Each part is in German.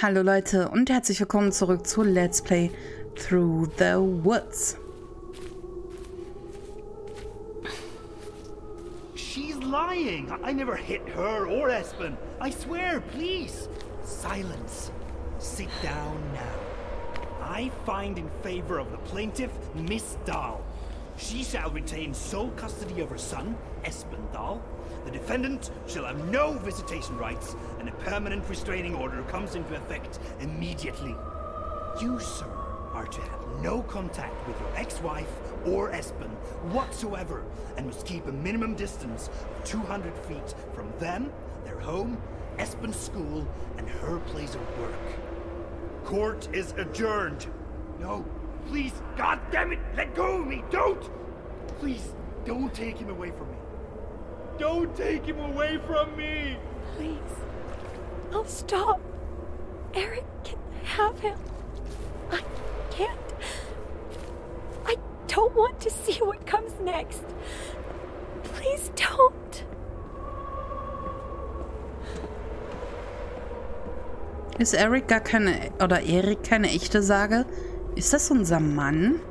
Hallo Leute und herzlich willkommen zurück zu Let's Play Through the Woods. She's lying. I never hit her or Espen. I swear, please. Silence. Sit down now. I find in favor of the plaintiff, Miss Dahl. She shall retain sole custody of her son, Espen Dahl. The defendant shall have no visitation rights, and a permanent restraining order comes into effect immediately. You, sir, are to have no contact with your ex-wife or Espen whatsoever, and must keep a minimum distance of 200 feet from them, their home, Espen's school, and her place of work. Court is adjourned. No, please, God damn it, let go of me, don't! Please, don't take him away from me. Don't take him away from me! Please. I'll stop. Eric can have him. I can't. I don't want to see what comes next. Please don't. Ist Eric gar keine, oder Erik keine echte Sage? Ist das unser Mann?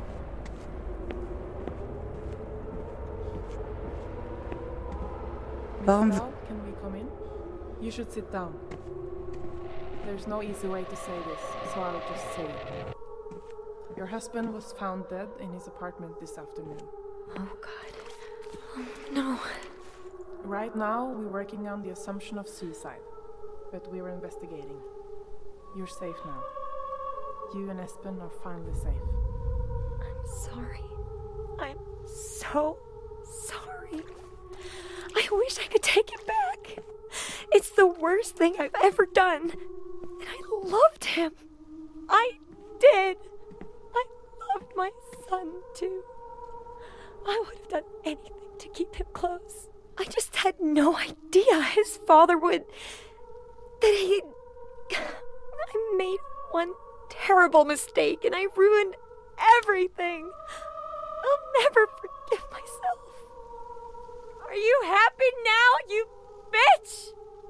Warum? Can we come in? You should sit down. There's no easy way to say this, so I'll just say it. Your husband was found dead in his apartment this afternoon. Oh, God. Oh, no. Right now, we're working on the assumption of suicide, but we're investigating. You're safe now. You and Espen are finally safe. I'm sorry. I'm so sorry. I wish I could take it back. It's the worst thing I've ever done. And I loved him. I did. I loved my son, too. I would have done anything to keep him close. I just had no idea his father would... I made one terrible mistake and I ruined everything. I'll never forgive myself. Are you happy now, you bitch?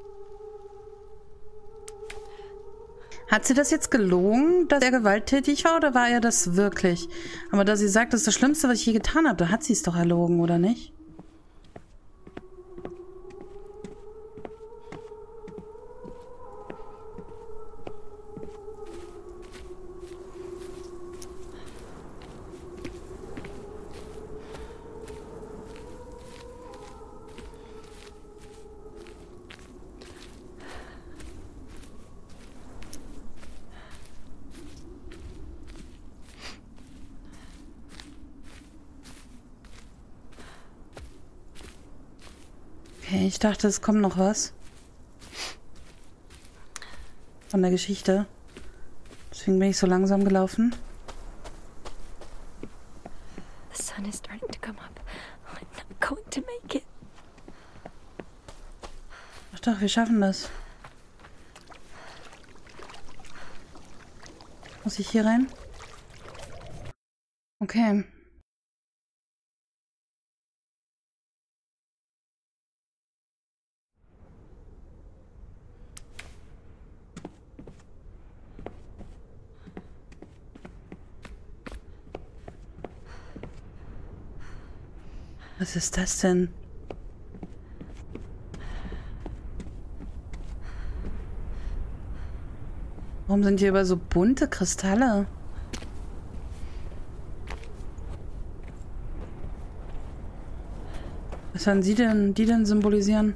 Hat sie das jetzt gelogen, dass er gewalttätig war, oder war er das wirklich? Aber da sie sagt, das ist das Schlimmste, was ich je getan habe, da hat sie es doch erlogen, oder nicht? Okay, ich dachte, es kommt noch was. Von der Geschichte. Deswegen bin ich so langsam gelaufen. The sun is starting to come up. I'm not going to make it. Ach doch, wir schaffen das. Muss ich hier rein? Okay. Was ist das denn? Warum sind hier über so bunte Kristalle? Was sollen die denn symbolisieren?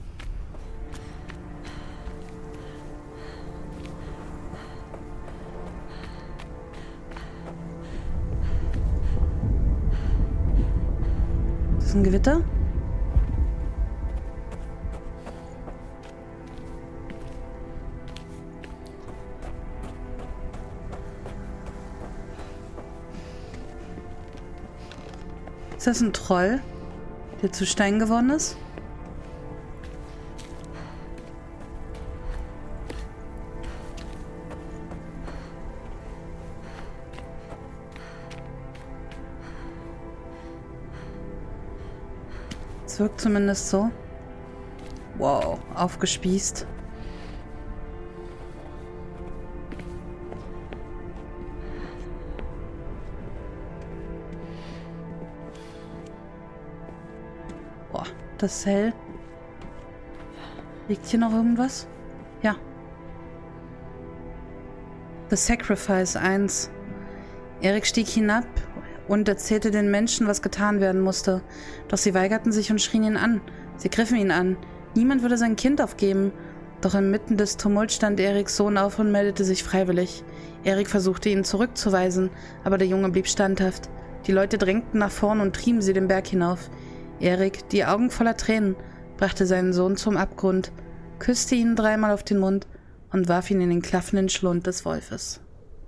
Ist das ein Gewitter? Ist das ein Troll, der zu Stein geworden ist? Es wirkt zumindest so. Wow, aufgespießt. Das ist hell. Liegt hier noch irgendwas? Ja. The Sacrifice 1. Erik stieg hinab und erzählte den Menschen, was getan werden musste. Doch sie weigerten sich und schrien ihn an. Sie griffen ihn an. Niemand würde sein Kind aufgeben. Doch inmitten des Tumults stand Eriks Sohn auf und meldete sich freiwillig. Erik versuchte ihn zurückzuweisen, aber der Junge blieb standhaft. Die Leute drängten nach vorn und trieben sie den Berg hinauf. Erik, die Augen voller Tränen, brachte seinen Sohn zum Abgrund, küsste ihn 3-mal auf den Mund und warf ihn in den klaffenden Schlund des Wolfes.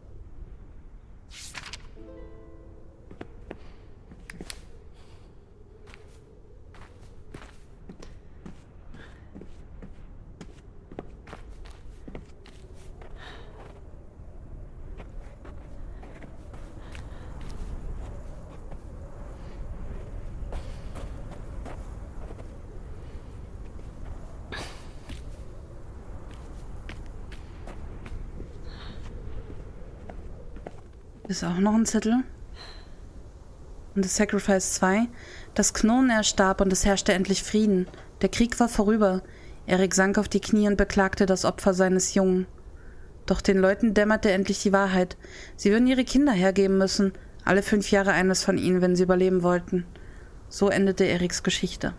Ist auch noch ein Zettel. Und das Sacrifice 2. Das Knurren erstarb und es herrschte endlich Frieden. Der Krieg war vorüber. Erik sank auf die Knie und beklagte das Opfer seines Jungen. Doch den Leuten dämmerte endlich die Wahrheit. Sie würden ihre Kinder hergeben müssen. Alle 5 Jahre eines von ihnen, wenn sie überleben wollten. So endete Eriks Geschichte.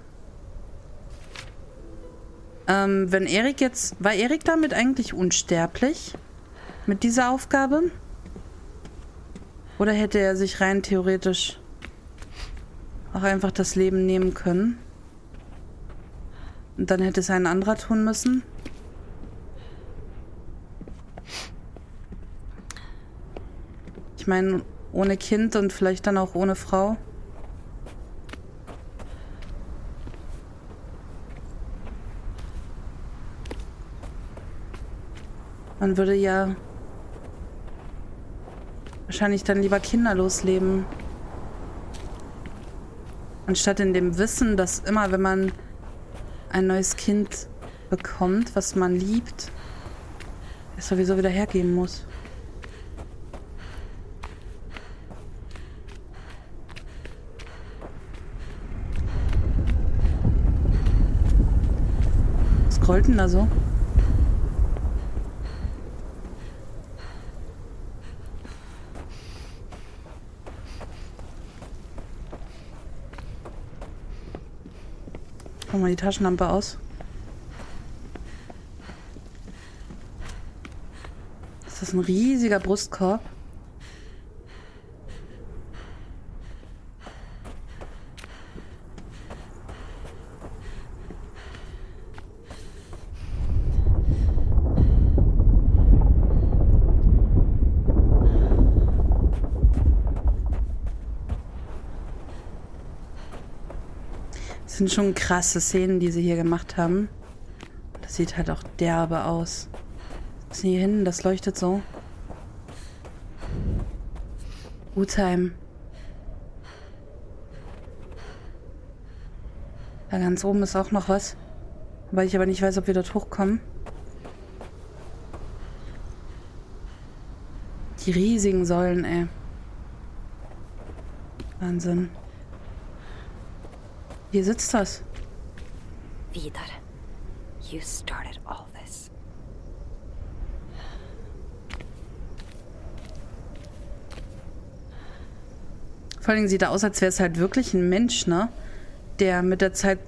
Wenn Erik jetzt... War Erik damit eigentlich unsterblich? Mit dieser Aufgabe? Oder hätte er sich rein theoretisch auch einfach das Leben nehmen können? Und dann hätte es ein anderer tun müssen? Ich meine, ohne Kind und vielleicht dann auch ohne Frau. Man würde ja wahrscheinlich dann lieber kinderlos leben. Anstatt in dem Wissen, dass immer, wenn man ein neues Kind bekommt, was man liebt, es sowieso wieder hergeben muss. Was scrollt denn da so? Mach mal die Taschenlampe aus. Ist das ein riesiger Brustkorb? Das sind schon krasse Szenen, die sie hier gemacht haben. Das sieht halt auch derbe aus. Was ist hier hinten? Das leuchtet so. Gutheim. Da ganz oben ist auch noch was. Weil ich aber nicht weiß, ob wir dort hochkommen. Die riesigen Säulen, ey. Wahnsinn. Hier sitzt das. Vidar, you started all this. Vor allem sieht er aus, als wäre es halt wirklich ein Mensch, ne? Der mit der Zeit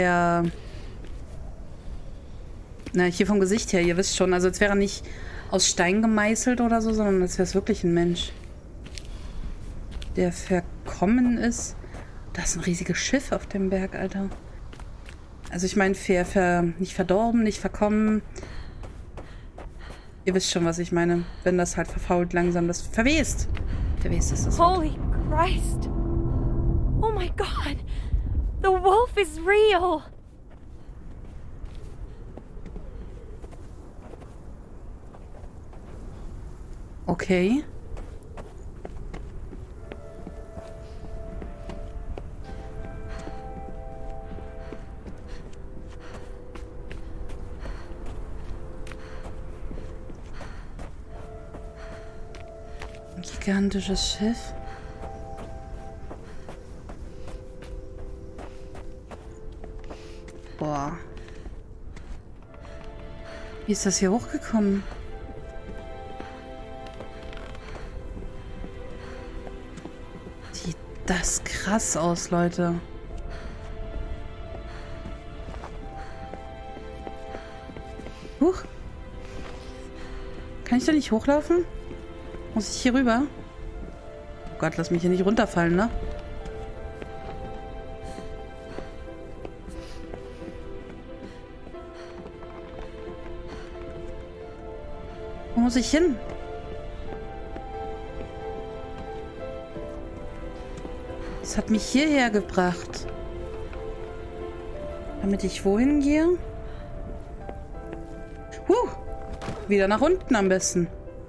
Na, hier vom Gesicht her, ihr wisst schon. Also als wäre er nicht aus Stein gemeißelt oder so, sondern als wäre es wirklich ein Mensch. Der verkommen ist. Da ist ein riesiges Schiff auf dem Berg, Alter. Also ich meine, nicht verdorben, nicht verkommen. Ihr wisst schon, was ich meine. Wenn das halt verfault langsam, das verwest. Verwest ist das Wort. Holy Christ! Oh my God! The wolf is real! Okay. Ein gigantisches Schiff. Boah. Wie ist das hier hochgekommen? Sieht das krass aus, Leute. Huch. Kann ich da nicht hochlaufen? Muss ich hier rüber? Oh Gott, lass mich hier nicht runterfallen, ne? Wo muss ich hin? Das hat mich hierher gebracht. Damit ich wohin gehe? Wieder nach unten am besten.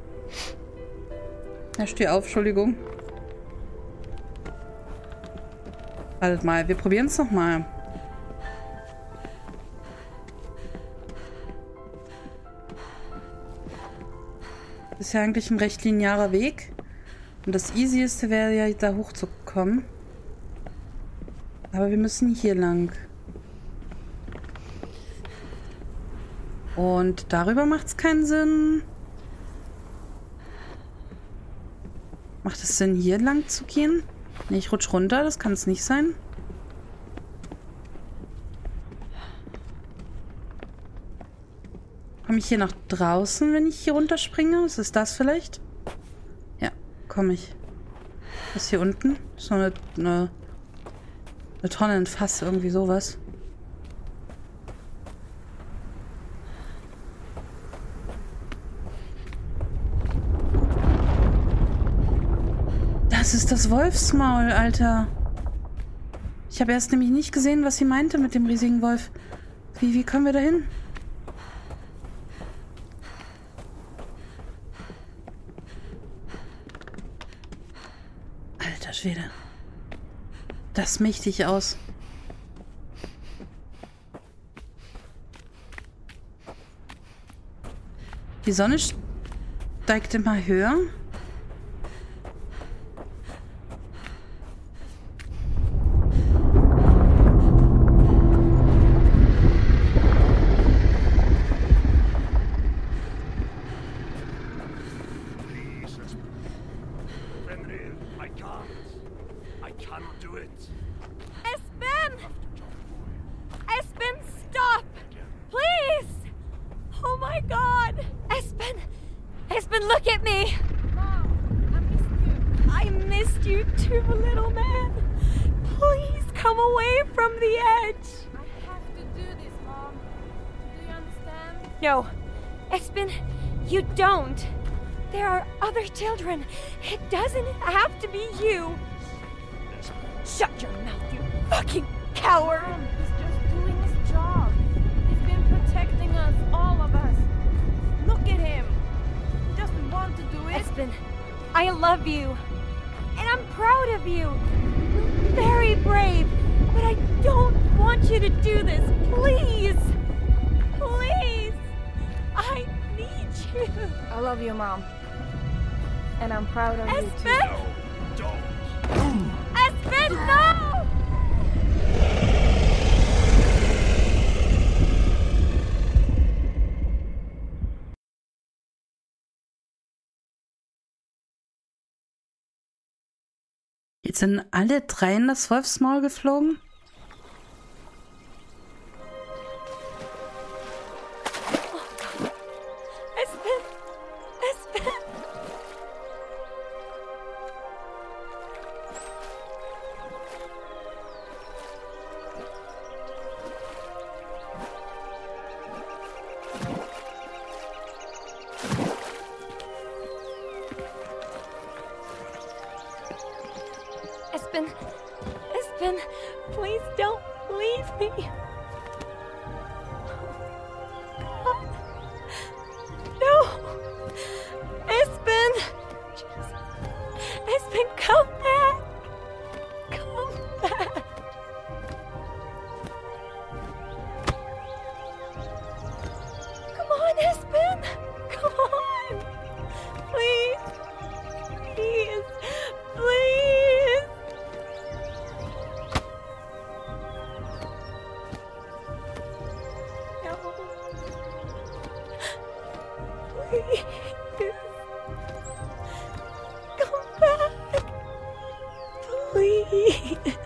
Ja, steh auf, Entschuldigung. Wartet mal, wir probieren es nochmal. Das ist ja eigentlich ein recht linearer Weg. Und das Easieste wäre ja, da hochzukommen. Aber wir müssen hier lang. Und darüber macht es keinen Sinn. Macht es Sinn, hier lang zu gehen? Nee, ich rutsch runter, das kann es nicht sein. Komme ich hier nach draußen, wenn ich hier runterspringe? Was ist das vielleicht? Ja, komme ich. Was ist hier unten? So eine Tonne, ein Fass, irgendwie sowas. Das ist das Wolfsmaul, Alter. Ich habe erst nämlich nicht gesehen, was sie meinte mit dem riesigen Wolf. Wie kommen wir da hin? Alter Schwede. Das ist mächtig aus. Die Sonne steigt immer höher. Espen, stop! Please! Oh my God! Espen, look at me! Mom, I missed you. I missed you too, little man. Please come away from the edge. I have to do this, Mom. Do you understand? No, Espen, you don't. There are other children. It doesn't have to be you. Shut your mouth, you fucking coward! Mom, he's just doing his job. He's been protecting us, all of us. Look at him. He doesn't want to do it. Espen, I love you. And I'm proud of you. You're very brave. But I don't want you to do this. Please. Please. I need you. I love you, Mom. And I'm proud of you too. Espen! Espen, no! Jetzt sind alle drei in das Wolfsmaul geflogen? Espen! Espen! Espen, please don't leave me. God. No. Espen. Jesus. Espen, come back. Come back. Come on, Espen. Come on. Please. Please. Please. Please. Come back. Please.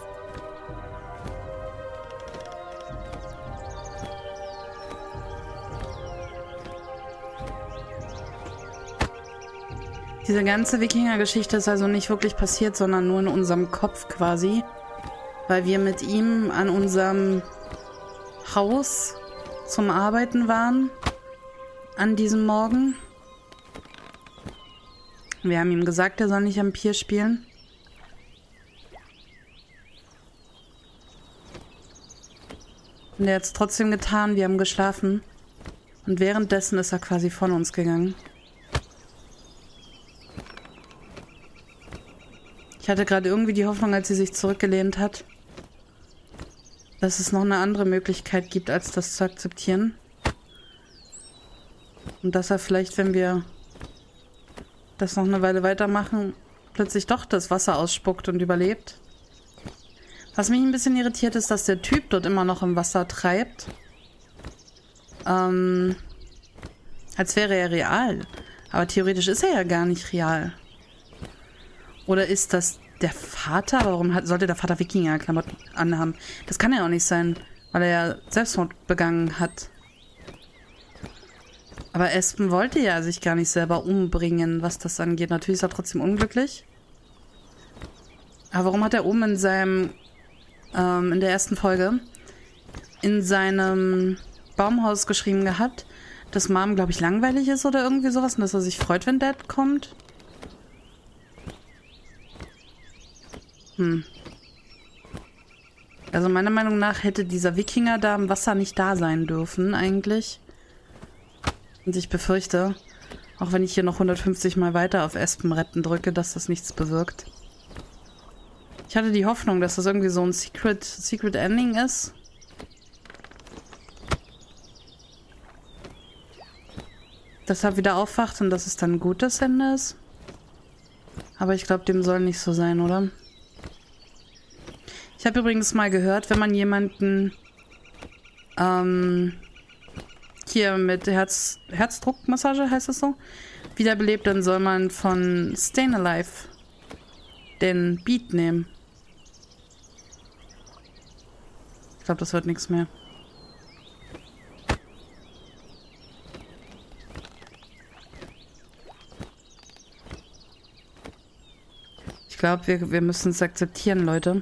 Diese ganze Wikinger-Geschichte ist also nicht wirklich passiert, sondern nur in unserem Kopf quasi. Weil wir mit ihm an unserem Haus zum Arbeiten waren. An diesem Morgen. Wir haben ihm gesagt, er soll nicht am Pier spielen. Und er hat es trotzdem getan. Wir haben geschlafen. Und währenddessen ist er quasi von uns gegangen. Ich hatte gerade irgendwie die Hoffnung, als sie sich zurückgelehnt hat, dass es noch eine andere Möglichkeit gibt, als das zu akzeptieren. Und dass er vielleicht, wenn wir das noch eine Weile weitermachen, plötzlich doch das Wasser ausspuckt und überlebt. Was mich ein bisschen irritiert, ist, dass der Typ dort immer noch im Wasser treibt. Als wäre er real. Aber theoretisch ist er ja gar nicht real. Oder ist das der Vater? Warum sollte der Vater Wikinger-Klamotten anhaben? Das kann ja auch nicht sein, weil er ja Selbstmord begangen hat. Aber Espen wollte ja sich gar nicht selber umbringen, was das angeht. Natürlich ist er trotzdem unglücklich. Aber warum hat er oben in seinem, in der ersten Folge, in seinem Baumhaus geschrieben gehabt, dass Mom, glaube ich, langweilig ist oder irgendwie sowas und dass er sich freut, wenn Dad kommt? Also meiner Meinung nach hätte dieser Wikinger da im Wasser nicht da sein dürfen, eigentlich. Und ich befürchte, auch wenn ich hier noch 150 Mal weiter auf Espen retten drücke, dass das nichts bewirkt. Ich hatte die Hoffnung, dass das irgendwie so ein Secret Ending ist. Dass er wieder aufwacht und dass es dann ein gutes Ende ist. Aber ich glaube, dem soll nicht so sein, oder? Ich habe übrigens mal gehört, wenn man jemanden hier mit Herzdruckmassage, heißt das so, wiederbelebt, dann soll man von Stayin' Alive den Beat nehmen. Ich glaube, das wird nichts mehr. Ich glaube, wir müssen es akzeptieren, Leute.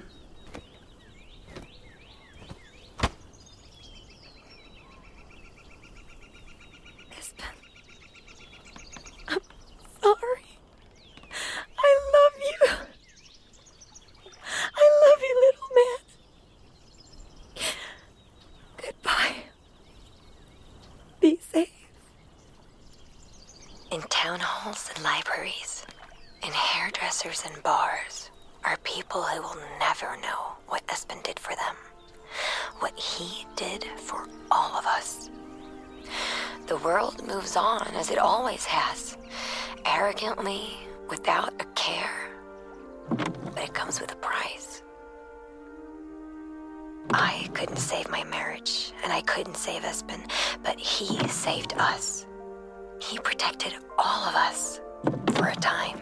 And bars are people who will never know what Espen did for them, what he did for all of us. The world moves on as it always has, arrogantly, without a care, but it comes with a price. I couldn't save my marriage, and I couldn't save Espen, but he saved us. He protected all of us for a time.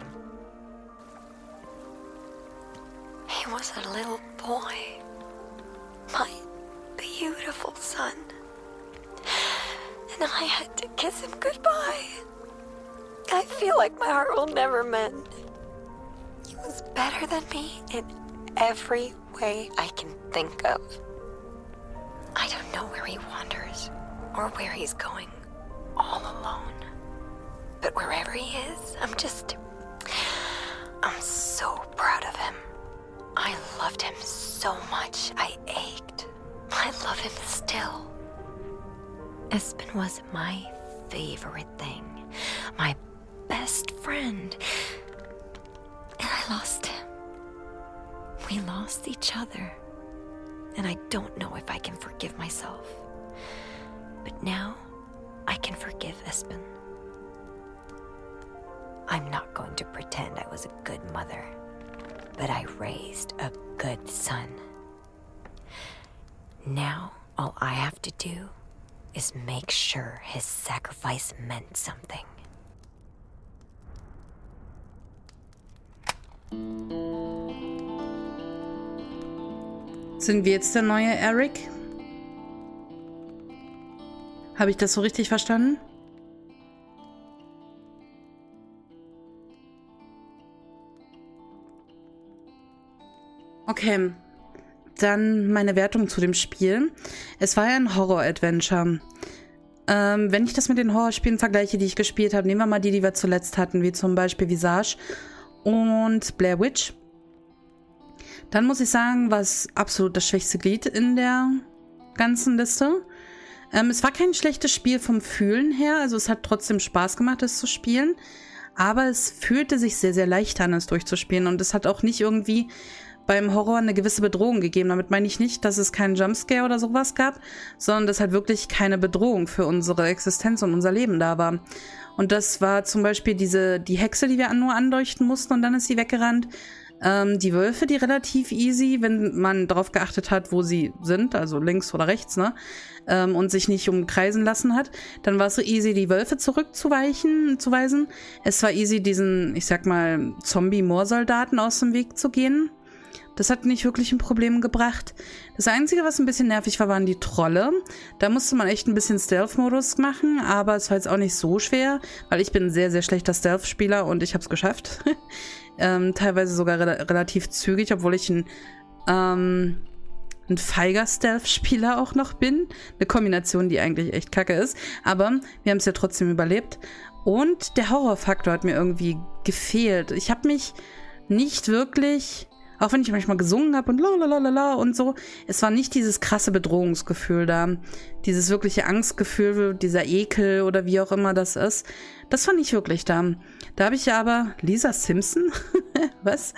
He was a little boy, my beautiful son, and I had to kiss him goodbye. I feel like my heart will never mend. He was better than me in every way I can think of. I don't know where he wanders or where he's going all alone. But wherever he is, I'm so proud of him. I loved him so much, I ached. I love him still. Espen was my favorite thing, my best friend. And I lost him. We lost each other. And I don't know if I can forgive myself. But now, I can forgive Espen. I'm not going to pretend I was a good mother. But I raised a good son. Now, all I have to do is make sure his sacrifice meant something. Sind wir jetzt der neue Eric? Habe ich das so richtig verstanden? Okay, dann meine Wertung zu dem Spiel. Es war ja ein Horror-Adventure. Wenn ich das mit den Horrorspielen vergleiche, die ich gespielt habe, nehmen wir mal die wir zuletzt hatten, wie zum Beispiel Visage und Blair Witch. Dann muss ich sagen, war es absolut das schwächste Glied in der ganzen Liste. Es war kein schlechtes Spiel vom Fühlen her, also es hat trotzdem Spaß gemacht, es zu spielen. Aber es fühlte sich sehr, sehr leicht an, es durchzuspielen. Und es hat auch nicht irgendwie beim Horror eine gewisse Bedrohung gegeben. Damit meine ich nicht, dass es keinen Jumpscare oder sowas gab, sondern dass halt wirklich keine Bedrohung für unsere Existenz und unser Leben da war. Und das war zum Beispiel die Hexe, die wir nur anleuchten mussten und dann ist sie weggerannt. Die Wölfe, die relativ easy, wenn man darauf geachtet hat, wo sie sind, also links oder rechts, ne? Und sich nicht umkreisen lassen hat. Dann war es so easy, die Wölfe zurückzuweisen. Es war easy, diesen, ich sag mal, Zombie-Moorsoldaten aus dem Weg zu gehen. Das hat nicht wirklich ein Problem gebracht. Das Einzige, was ein bisschen nervig war, waren die Trolle. Da musste man echt ein bisschen Stealth-Modus machen, aber es war jetzt auch nicht so schwer, weil ich bin ein sehr, sehr schlechter Stealth-Spieler und ich habe es geschafft. Teilweise sogar relativ zügig, obwohl ich ein feiger Stealth-Spieler auch noch bin. Eine Kombination, die eigentlich echt kacke ist. Aber wir haben es ja trotzdem überlebt. Und der Horrorfaktor hat mir irgendwie gefehlt. Ich habe mich nicht wirklich, auch wenn ich manchmal gesungen habe und lalalala und so, es war nicht dieses krasse Bedrohungsgefühl da. Dieses wirkliche Angstgefühl, dieser Ekel oder wie auch immer das ist. Das war nicht wirklich da. Da habe ich ja aber Lisa Simpson, was?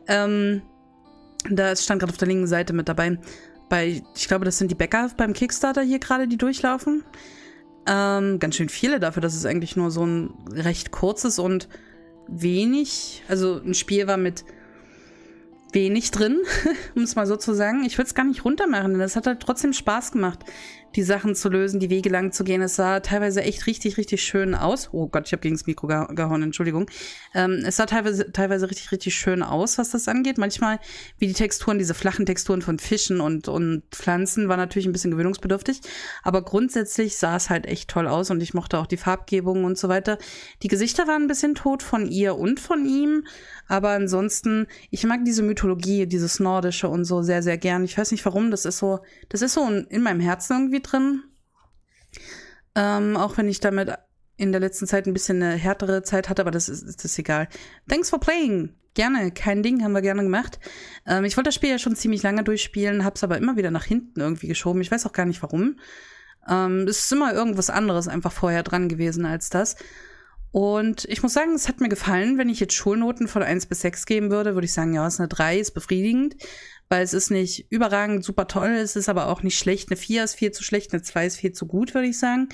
Da stand gerade auf der linken Seite mit dabei. Ich glaube, das sind die Bäcker beim Kickstarter hier gerade, die durchlaufen. Ganz schön viele dafür, dass es eigentlich nur so ein recht kurzes und wenig, also ein Spiel war mit wenig drin, um es mal so zu sagen. Ich würde es gar nicht runtermachen, denn es hat halt trotzdem Spaß gemacht, die Sachen zu lösen, die Wege lang zu gehen. Es sah teilweise echt richtig, richtig schön aus. Oh Gott, ich habe gegen das Mikro gehauen, Entschuldigung. Es sah teilweise richtig, richtig schön aus, was das angeht. Manchmal, wie die Texturen, diese flachen Texturen von Fischen und Pflanzen, war natürlich ein bisschen gewöhnungsbedürftig. Aber grundsätzlich sah es halt echt toll aus und ich mochte auch die Farbgebung und so weiter. Die Gesichter waren ein bisschen tot von ihr und von ihm. Aber ansonsten, ich mag diese Mythologie, dieses Nordische und so sehr, sehr gern. Ich weiß nicht warum, das ist so in meinem Herzen irgendwie drin. Auch wenn ich damit in der letzten Zeit ein bisschen eine härtere Zeit hatte, aber das ist egal. Thanks for playing. Gerne, kein Ding, haben wir gerne gemacht. Ich wollte das Spiel ja schon ziemlich lange durchspielen, hab's aber immer wieder nach hinten irgendwie geschoben. Ich weiß auch gar nicht warum. Es ist immer irgendwas anderes einfach vorher dran gewesen als das. Und ich muss sagen, es hat mir gefallen. Wenn ich jetzt Schulnoten von 1 bis 6 geben würde, würde ich sagen, ja, es ist eine 3, ist befriedigend. Weil es ist nicht überragend, super toll, es ist aber auch nicht schlecht. Eine 4 ist viel zu schlecht, eine 2 ist viel zu gut, würde ich sagen.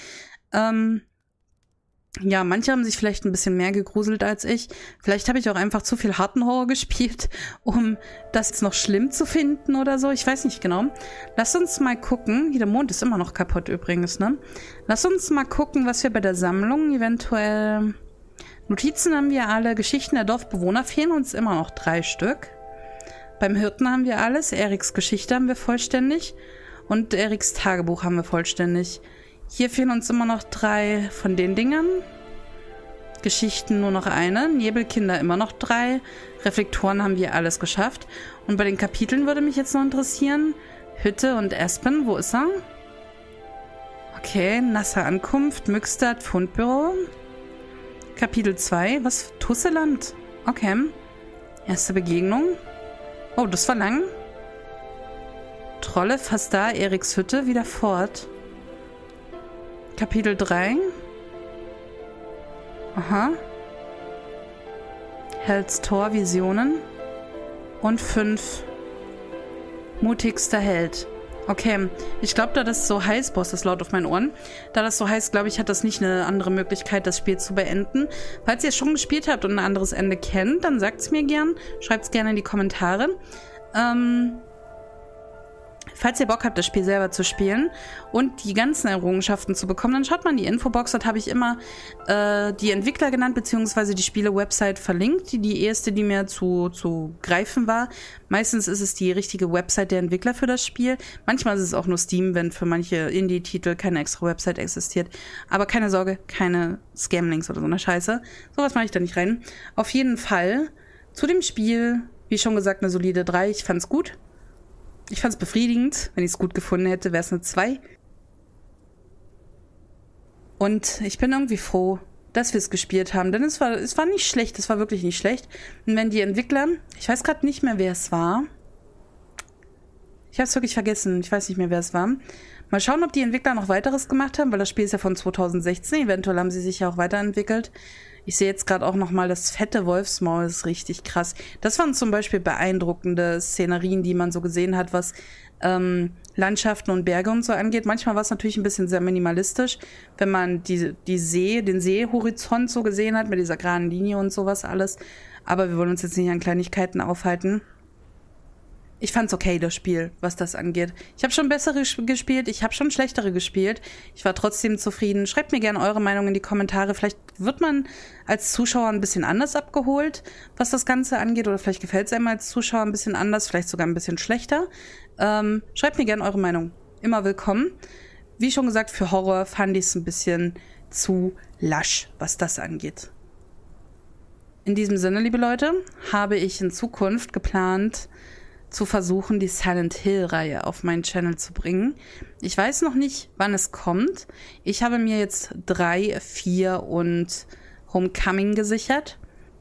Ja, manche haben sich vielleicht ein bisschen mehr gegruselt als ich. Vielleicht habe ich auch einfach zu viel harten Horror gespielt, um das jetzt noch schlimm zu finden oder so. Ich weiß nicht genau. Lass uns mal gucken. Der Mond ist immer noch kaputt übrigens, ne? Lass uns mal gucken, was wir bei der Sammlung eventuell... Notizen haben wir alle. Geschichten der Dorfbewohner fehlen uns immer noch 3 Stück. Beim Hirten haben wir alles. Eriks Geschichte haben wir vollständig. Und Eriks Tagebuch haben wir vollständig. Hier fehlen uns immer noch 3 von den Dingern. Geschichten nur noch eine. Nebelkinder immer noch 3. Reflektoren haben wir alles geschafft. Und bei den Kapiteln würde mich jetzt noch interessieren. Hütte und Aspen, wo ist er? Okay, nasse Ankunft, Mückstadt, Fundbüro. Kapitel 2, was? Tusseland? Okay. Erste Begegnung. Oh, das war lang. Trolle, fast da, Eriks Hütte, wieder fort. Kapitel 3. Aha. Hells Tor, Visionen. Und 5. Mutigster Held. Okay, ich glaube, da das so heißt, boah, ist das laut auf meinen Ohren. Da das so heißt, glaube ich, hat das nicht eine andere Möglichkeit, das Spiel zu beenden. Falls ihr es schon gespielt habt und ein anderes Ende kennt, dann sagt es mir gern. Schreibt es gerne in die Kommentare. Falls ihr Bock habt, das Spiel selber zu spielen und die ganzen Errungenschaften zu bekommen, dann schaut mal in die Infobox. Dort habe ich immer die Entwickler genannt, beziehungsweise die Spiele-Website verlinkt. Die erste, die mir zu greifen war. Meistens ist es die richtige Website der Entwickler für das Spiel. Manchmal ist es auch nur Steam, wenn für manche Indie-Titel keine extra Website existiert. Aber keine Sorge, keine Scam-Links oder so eine Scheiße. Sowas mache ich da nicht rein. Auf jeden Fall zu dem Spiel, wie schon gesagt, eine solide 3. Ich fand's gut. Ich fand es befriedigend. Wenn ich es gut gefunden hätte, wäre es eine 2. Und ich bin irgendwie froh, dass wir es gespielt haben. Denn es war nicht schlecht. Es war wirklich nicht schlecht. Und wenn die Entwickler... Ich weiß gerade nicht mehr, wer es war. Ich habe es wirklich vergessen. Ich weiß nicht mehr, wer es war. Mal schauen, ob die Entwickler noch weiteres gemacht haben, weil das Spiel ist ja von 2016. Eventuell haben sie sich ja auch weiterentwickelt. Ich sehe jetzt gerade auch nochmal, das fette Wolfsmaul ist richtig krass. Das waren zum Beispiel beeindruckende Szenerien, die man so gesehen hat, was Landschaften und Berge und so angeht. Manchmal war es natürlich ein bisschen sehr minimalistisch, wenn man den Seehorizont so gesehen hat, mit dieser geraden Linie und sowas alles. Aber wir wollen uns jetzt nicht an Kleinigkeiten aufhalten. Ich fand's okay, das Spiel, was das angeht. Ich habe schon bessere gespielt, ich habe schon schlechtere gespielt. Ich war trotzdem zufrieden. Schreibt mir gerne eure Meinung in die Kommentare. Vielleicht wird man als Zuschauer ein bisschen anders abgeholt, was das Ganze angeht. Oder vielleicht gefällt es einem als Zuschauer ein bisschen anders, vielleicht sogar ein bisschen schlechter. Schreibt mir gerne eure Meinung. Immer willkommen. Wie schon gesagt, für Horror fand ich es ein bisschen zu lasch, was das angeht. In diesem Sinne, liebe Leute, habe ich in Zukunft geplant, zu versuchen, die Silent Hill-Reihe auf meinen Channel zu bringen. Ich weiß noch nicht, wann es kommt. Ich habe mir jetzt 3, 4 und Homecoming gesichert.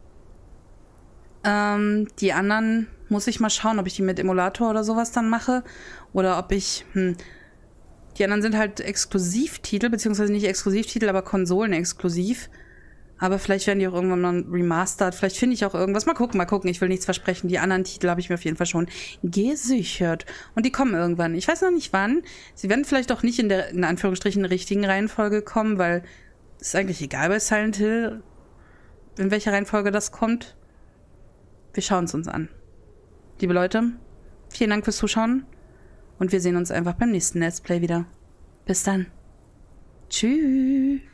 Die anderen muss ich mal schauen, ob ich die mit Emulator oder sowas dann mache. Oder ob ich... Die anderen sind halt Exklusivtitel, beziehungsweise nicht Exklusivtitel, aber Konsolen-exklusiv. Aber vielleicht werden die auch irgendwann mal remastered. Vielleicht finde ich auch irgendwas. Mal gucken. Ich will nichts versprechen. Die anderen Titel habe ich mir auf jeden Fall schon gesichert. Und die kommen irgendwann. Ich weiß noch nicht wann. Sie werden vielleicht auch nicht in der, in Anführungsstrichen, richtigen Reihenfolge kommen, weil es ist eigentlich egal bei Silent Hill, in welcher Reihenfolge das kommt. Wir schauen es uns an. Liebe Leute, vielen Dank fürs Zuschauen. Und wir sehen uns einfach beim nächsten Let's Play wieder. Bis dann. Tschüss.